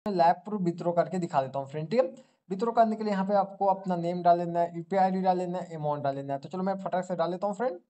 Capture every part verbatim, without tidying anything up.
Lab proof withdraw करके दिखा देता हूँ फ्रेंड, ठीक है। विथड्रॉ करने के लिए यहाँ पे आपको अपना नेम डाल लेना है, यूपीआई आईडी डाल लेना है, अमाउंट डाल लेना है। तो चलो मैं फटाक से डाल लेता हूँ फ्रेंड।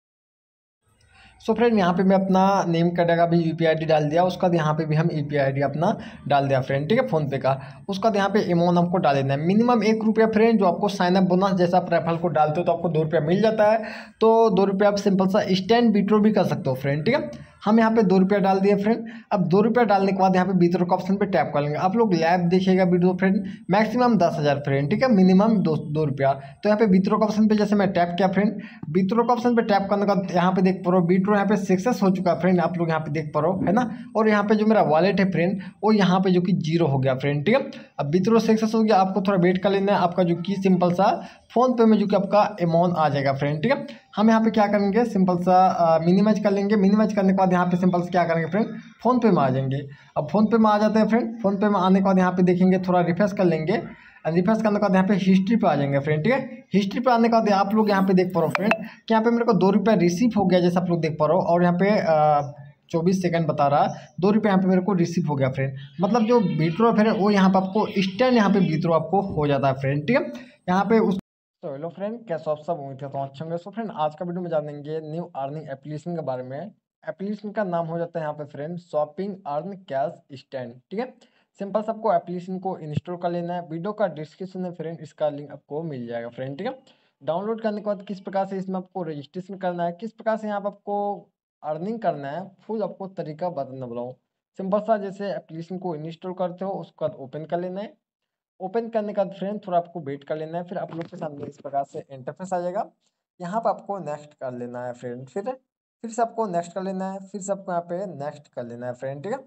सो फ्रेंड यहाँ पे मैं अपना नेम का जगह भी यूपीआई आईडी डाल दिया, उसका यहाँ पे भी हम यूपीआई आईडी अपना डाल दिया फ्रेंड, ठीक है, फोन पे का। उसका यहाँ पे अमाउंट हमको डाल देना है, मिनिमम एक रुपया फ्रेंड, जो आपको साइन अप बोनस जैसा आप रेफरल को डालते हो तो आपको दो रुपया मिल जाता है। तो दो रुपया आप सिंपल सा इंस्टेंट विथड्रॉ भी कर सकते हो फ्रेंड, ठीक है। हम यहाँ पे दो रुपया डाल दिए फ्रेंड। अब दो रुपया डालने के बाद यहाँ पे विथड्रॉ का ऑप्शन पे टैप कर लेंगे। आप लोग लैब देखिएगा वीडियो फ्रेंड, मैक्सिमम दस हज़ार फ्रेंड, ठीक है, मिनिमम दो दो रुपया। तो यहाँ पे विथड्रॉ का ऑप्शन पे जैसे मैं टैप किया फ्रेंड, विथड्रॉ का ऑप्शन पे टैप करने का यहाँ पे देख पा रहे हो विथड्रॉ यहाँ पे सक्सेस हो चुका है फ्रेंड, आप लोग यहाँ पे देख पा रहे हो, है ना। और यहाँ पे जो मेरा वॉलेट है फ्रेंड, वो यहाँ पे जो कि जीरो हो गया फ्रेंड, ठीक है। अब विथड्रॉ सक्सेस हो गया, आपको थोड़ा वेट कर लेना है, आपका जो कि सिंपल सा फोन पे में जो कि आपका अमाउंट आ जाएगा फ्रेंड, ठीक है। हम यहाँ पे क्या करेंगे, सिंपल सा मिनिमाइज कर लेंगे। मिनिमाइज करने के बाद यहाँ पे सिंपल से क्या करेंगे फ्रेंड, फोन पे में आ जाएंगे। अब फोन पे में आ जाते हैं फ्रेंड, फोन पे में आने के बाद यहाँ पे देखेंगे, थोड़ा रिफ्रेश कर लेंगे। रिफ्रेश करने के बाद यहाँ पे हिस्ट्री पे आ जाएंगे फ्रेंड, ठीक है। हिस्ट्री पे आने के बाद आप लोग यहाँ पे देख पा रहे हो फ्रेंड कि यहाँ पे मेरे को दो रुपया रिसीव हो गया, जैसे आप लोग देख पा रहे हो। और यहाँ पे चौबीस सेकंड बता रहा है, दो रुपये यहाँ पे मेरे को रिसीव हो गया फ्रेंड। मतलब जो विथड्रॉ है वो यहाँ पे आपको इंस्टेंट यहाँ पे विथड्रॉ आपको हो जाता है फ्रेंड, ठीक है। यहाँ पे उस तो हेलो फ्रेंड, कैसे आप सब उम्मीद करता हूँ अच्छे होंगे। सो फ्रेंड आज का वीडियो में जानेंगे न्यू अर्निंग एप्लीकेशन के बारे में। एप्लीकेशन का नाम हो जाता है यहाँ पे friend shopping earn cash stand, ठीक है। सिंपल से आपको एप्लीकेशन को इंस्टॉल कर लेना है। वीडियो का डिस्क्रिप्शन में फ्रेंड इसका लिंक आपको मिल जाएगा फ्रेंड, ठीक है। डाउनलोड करने के बाद किस प्रकार से इसमें आपको रजिस्ट्रेशन करना है, किस प्रकार से यहाँ पे आपको अर्निंग करना है, फुल आपको तरीका बताने वाला हूँ। सिंपल सा जैसे एप्लीकेशन को इंस्टॉल करते हो उसके बाद ओपन कर लेना है। ओपन करने का फ्रेंड थोड़ा आपको वेट कर लेना है, फिर आप लोग के सामने इस प्रकार से इंटरफेस आ जाएगा। यहाँ पर आपको नेक्स्ट कर लेना है फ्रेंड, फिर फिर से आपको नेक्स्ट कर लेना है, फिर से आपको यहाँ पे नेक्स्ट कर लेना है फ्रेंड, ठीक है।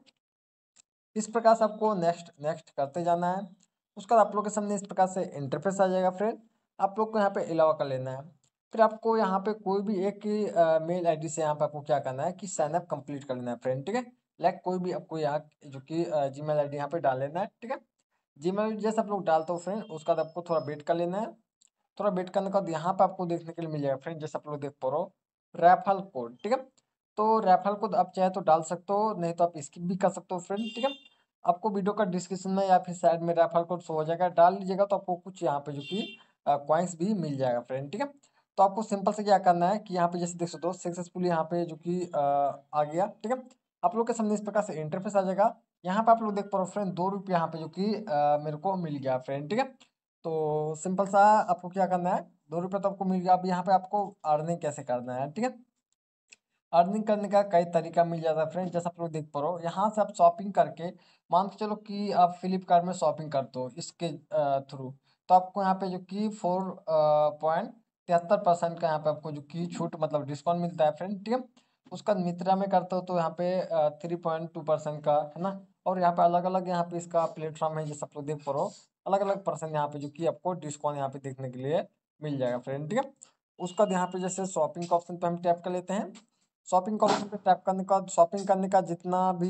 इस प्रकार से आपको नेक्स्ट नेक्स्ट करते जाना है। उसका आप लोग के सामने इस प्रकार से इंटरफेस आ जाएगा फ्रेंड। आप लोग को यहाँ पे अलावा कर लेना है। फिर आपको यहाँ पे कोई भी एक मेल आईडी से यहाँ पे आपको क्या करना है कि साइन अप कंप्लीट कर लेना है फ्रेंड, ठीक है। लाइक कोई भी आपको यहाँ जो कि जी मेल आई डी यहाँ पे डाल लेना है, ठीक है। जीमेल जैसे आप लोग डालते हो फ्रेंड, उसका बाद आपको थोड़ा वेट कर लेना है। थोड़ा वेट करने के बाद यहाँ पे आपको देखने के लिए मिल जाएगा फ्रेंड, जैसे आप लोग देख पा रहे हो रेफरल कोड, ठीक है। तो रेफरल कोड आप चाहे तो डाल सकते हो, नहीं तो आप स्किप भी कर सकते हो फ्रेंड, ठीक है। आपको वीडियो का डिस्क्रिप्शन में या फिर साइड में रेफरल कोड शो हो जाएगा, डाल लीजिएगा तो आपको कुछ यहाँ पे जो कि कॉइन्स भी मिल जाएगा फ्रेंड, ठीक है। तो आपको सिंपल से क्या करना है कि यहाँ पे जैसे देख सकते हो सक्सेसफुली यहाँ पे जो कि अ, आ गया, ठीक है। आप लोग के सामने इस प्रकार से इंटरफेस आ जाएगा। यहाँ पे आप लोग देख पा रहे हो फ्रेंड दो रुपये यहाँ पे जो कि अ, मेरे को मिल गया फ्रेंड, ठीक है। तो सिंपल सा आपको क्या करना है, दो रुपये तो आपको मिल गया। अब यहाँ पे आपको अर्निंग कैसे करना है, ठीक है। अर्निंग करने का कई तरीका मिल जाता है फ्रेंड, जैसा आप लोग देख पा रहे हो। यहाँ से आप शॉपिंग करके मान के चलो कि आप फ्लिपकार्ट में शॉपिंग करते हो इसके थ्रू, तो आपको यहाँ पे जो कि फोर पॉइंट तिहत्तर परसेंट का यहाँ पे आपको जो कि छूट मतलब डिस्काउंट मिलता है फ्रेंड, ठीक है। उसका मित्रा में करते हो तो यहाँ पे थ्री पॉइंट टू परसेंट का है ना। और यहाँ पे अलग अलग यहाँ पे इसका प्लेटफॉर्म है, जैसे आप लोग देख पा रहे हो अलग अलग परसेंट यहाँ पे जो कि आपको डिस्काउंट यहाँ पे देखने के लिए मिल जाएगा फ्रेंड, ठीक है। उसका यहाँ पे जैसे शॉपिंग का ऑप्शन पे हम टैप कर लेते हैं। शॉपिंग का ऑप्शन पे टैप करने का शॉपिंग करने का जितना भी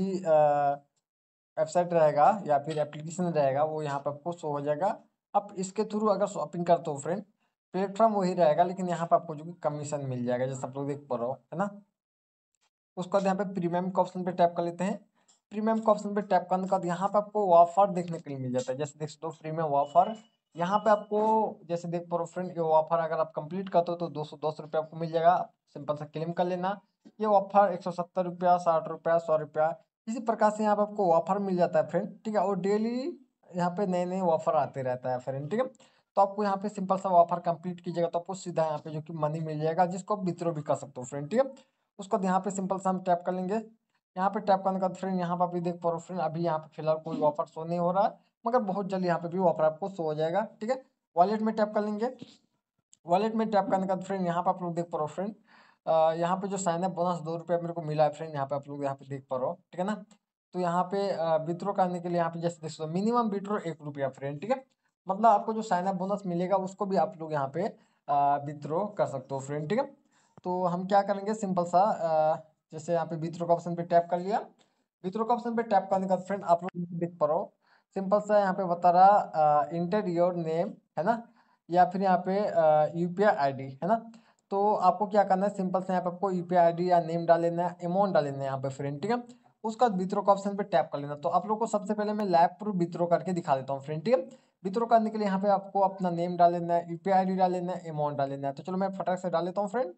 वेबसाइट रहेगा या फिर एप्लीकेशन रहेगा वो यहाँ पे आपको शो हो जाएगा। आप इसके थ्रू अगर शॉपिंग करते हो फ्रेंड, प्लेटफॉर्म वही रहेगा लेकिन यहाँ पे आपको जो कि कमीशन मिल जाएगा, जैसे आप लोग देख पा रहे हो, है ना। उसके बाद यहाँ पे प्रीमियम के ऑप्शन पे टैप कर लेते हैं। प्रीमियम के ऑप्शन पे टैप करने के बाद यहाँ पे आपको ऑफर देखने के लिए मिल जाता है, जैसे देख सकते हो प्रीमियम ऑफर। यहाँ पे आपको जैसे देख पा रहे हो फ्रेंड, ये ऑफर अगर आप कंप्लीट करते हो तो दो सौ दस रुपये आपको मिल जाएगा। सिंपल सा क्लेम कर लेना। ये ऑफर एक सौ सत्तर रुपया, साठ रुपया, सौ रुपया, इसी प्रकार से यहाँ पे आपको ऑफर मिल जाता है फ्रेंड, ठीक है। और डेली यहाँ पे नए नए ऑफर आते रहता है फ्रेंड, ठीक है। तो आपको यहाँ पे सिंपल सा ऑफर कंप्लीट कीजिएगा तो आपको सीधा यहाँ पे जो कि मनी मिल जाएगा, जिसको आप विथड्रॉ भी कर सकते हो फ्रेंड, ठीक है। उसको यहाँ पे सिंपल सा हम टैप कर लेंगे। यहाँ पे टैप करने का फ्रेंड यहाँ पर भी देख पा रहे हो फ्रेंड, अभी यहाँ पे फिलहाल कोई ऑफर शो नहीं हो रहा है, मगर बहुत जल्द यहाँ पे भी ऑफर आपको शो हो जाएगा, ठीक है। वॉलेट में टैप कर लेंगे। वॉलेट में टैप करने का फ्रेंड यहाँ पे आप लोग देख पा रहे हो फ्रेंड, यहाँ पे जो साइन अप बोनस दो रुपये मेरे को मिला है फ्रेंड, यहाँ पे आप लोग यहाँ पे देख पा रहे हो, ठीक है ना। तो यहाँ पे विथड्रॉ करने के लिए यहाँ पे जैसे देख सकते हो मिनिमम विथड्रॉ एक रुपया फ्रेंड, ठीक है। मतलब आपको जो साइन अप बोनस मिलेगा उसको भी आप लोग यहाँ पे विथड्रॉ कर सकते हो फ्रेंड, ठीक है। तो हम क्या करेंगे सिंपल सा अ, जैसे यहाँ पे विथड्रॉ का ऑप्शन पे टैप कर लिया। विथड्रॉ का ऑप्शन पे टैप करने का फ्रेंड आप लोग देख पा रहे हो सिंपल सा यहाँ पे बता रहा इंटर योर नेम, है ना, या फिर यहाँ पे यूपीआई आईडी, है ना। तो आपको क्या करना है सिंपल से यहाँ पे आपको यूपीआई आईडी या नेम डाल लेना है, अमाउंट डाल लेना है यहाँ पे फ्रेंड, ठीक है। उसका बाद विथड्रॉ का ऑप्शन पे टैप कर लेना। तो आप लोग को सबसे पहले मैं लाइव प्रूफ विथड्रॉ करके दिखा देता हूँ फ्रेंड, ठीक है। विथड्रॉ करने के लिए यहाँ पे आपको अपना नेम डाल लेना है, यूपीआई आईडी डाल लेना है, अमाउंट डाल लेना है। तो चलो मैं फटाक से डाल लेता हूँ फ्रेंड।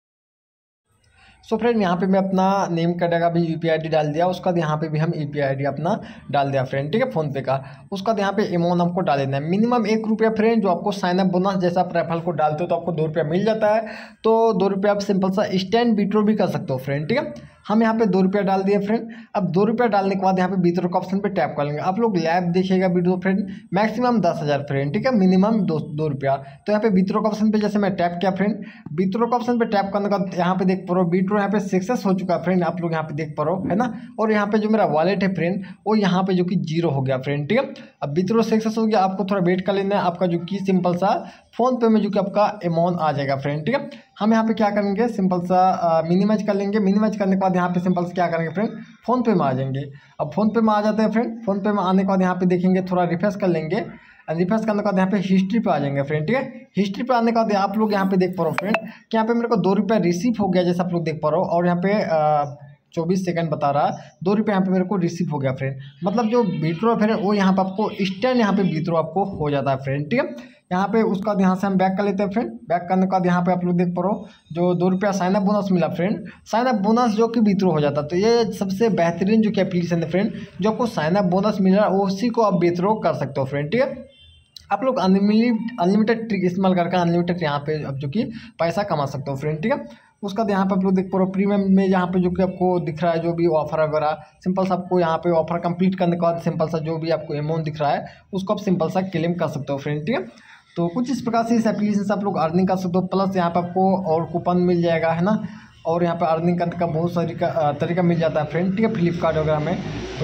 सो फ्रेंड यहाँ पे मैं अपना नेम का जगह भी यूपीआई आईडी डाल दिया, उसका यहाँ पे भी हम यूपीआई आईडी अपना डाल दिया फ्रेंड, ठीक है, फोन पे का। उसका यहाँ पे अमाउंट हमको डाल देना है मिनिमम एक रुपया फ्रेंड, जो आपको साइन अप बोनस जैसा आप रेफरल को डालते हो तो आपको दो रुपया मिल जाता है। तो दो रुपया आप सिंपल सा स्टैंड विथड्रॉ भी कर सकते हो फ्रेंड, ठीक है। हम यहाँ पे दो रुपया डाल दिए फ्रेंड। अब दो रुपया डालने के बाद यहाँ पे विथड्रॉ का ऑप्शन पे टैप कर लेंगे। आप लोग लैब देखिएगा वीडियो फ्रेंड, मैक्सिमम दस हज़ार फ्रेंड, ठीक है, मिनिमम दो दो रुपया। तो यहाँ पे विथड्रॉ का ऑप्शन पे जैसे मैं टैप किया फ्रेंड, विथड्रॉ का ऑप्शन पे टैप करने के बाद यहाँ पे देख पा रहे हो विथड्रॉ यहाँ पे सक्सेस हो चुका है फ्रेंड, आप लोग यहाँ पे देख पा रहे हो, है ना। और यहाँ पे जो मेरा वॉलेट है फ्रेंड वो यहाँ पे जो कि जीरो हो गया फ्रेंड, ठीक है। अब विथड्रॉ सक्सेस हो गया, आपको थोड़ा वेट कर लेना है, आपका जो कि सिंपल सा फोन पे में जो कि आपका अमाउंट आ जाएगा फ्रेंड, ठीक है। हम यहाँ पे क्या करेंगे, सिंपल सा मिनिमाइज कर लेंगे। मिनिमाइज करने के बाद यहाँ पे सिंपल से क्या करेंगे फ्रेंड, फोन पे में आ जाएंगे। अब फोन पे में आ जाते हैं फ्रेंड, फोन पे में आने के बाद यहाँ पे देखेंगे, थोड़ा रिफ्रेश कर लेंगे। रिफ्रेश करने के बाद यहाँ पे हिस्ट्री पे आ जाएंगे फ्रेंड, ठीक है। हिस्ट्री पे आने के बाद आप लोग यहाँ पे देख पा रहे हो फ्रेंड कि यहाँ पे मेरे को दो रुपया रिसीव हो गया, जैसे आप लोग देख पा रहे हो। और यहाँ पे चौबीस सेकंड बता रहा है, दो रुपये यहाँ पे मेरे को रिसीव हो गया फ्रेंड। मतलब जो विथड्रॉ फ्रेंड वो यहाँ पे आपको स्टैंड यहाँ पे विथड्रॉ आपको हो जाता है फ्रेंड, ठीक है। यहाँ पे उसका यहाँ से हम बैक कर लेते हैं फ्रेंड। बैक करने के बाद यहाँ पे आप लोग देख पा रहे हो जो दो रुपया साइन अप बोनस मिला फ्रेंड, साइन अप बोनस जो कि विथड्रॉ हो जाता है। तो ये सबसे बेहतरीन जो कि एप्लीकेशन है फ्रेंड, जो आपको साइन अप बोनस मिल रहा है उसी को आप विथड्रॉ कर सकते हो फ्रेंड, ठीक है। आप लोग अनलिमिटेड अनलिमिटेड ट्रिक इस्तेमाल करके अनलिमिटेड यहाँ पे अब जो कि पैसा कमा सकते हो फ्रेंड, ठीक है। उसका यहाँ पे आप लोग देख पा रहे हो प्रीमियम में यहाँ पे जो कि आपको दिख रहा है जो भी ऑफर वगैरह, सिंपल सा आपको यहाँ पे ऑफर कंप्लीट करने के बाद सिंपल सा जो भी आपको अमाउंट दिख रहा है उसको आप सिंपल सा क्लेम कर सकते हो फ्रेंड, ठीक है। तो कुछ इस प्रकार से इस एप्लीकेशन से आप लोग अर्निंग कर सकते हो। प्लस यहाँ पे आपको और कूपन मिल जाएगा, है ना। और यहाँ पे अर्निंग करने का बहुत सारी का तरीका मिल जाता है फ्रेंड, ठीक है, फ्लिपकार्ट वगैरह में।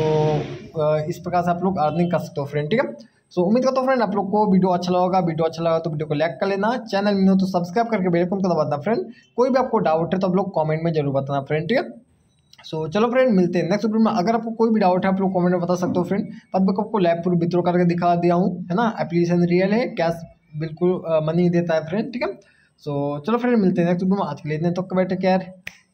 तो इस प्रकार से आप लोग अर्निंग कर सकते हो फ्रेंड, ठीक है। सो उम्मीद करता हूँ फ्रेंड आप लोग को वीडियो अच्छा लगा। वीडियो अच्छा लगा तो वीडियो को लाइक कर लेना, चैनल में हो तो सब्सक्राइब करके बेल आइकन को दबा देना फ्रेंड। कोई भी आपको डाउट है तो आप लोग कमेंट में जरूर बताना फ्रेंड, ठीक है। सो चलो फ्रेंड मिलते हैं नेक्स्ट वीडियो में। अगर आपको कोई भी डाउट है आप लोग कमेंट में बता सकते हो फ्रेंड। तब तक आपको लैब पूरी विथड्रॉ करके दिखा दिया हूँ, है ना। एप्लीकेशन रियल है, कैश बिल्कुल मनी देता है फ्रेंड, ठीक है। सो चलो फ्रेंड मिलते हैं नेक्स्ट वीडियो में। आज के लिए इतने तो टेक केयर।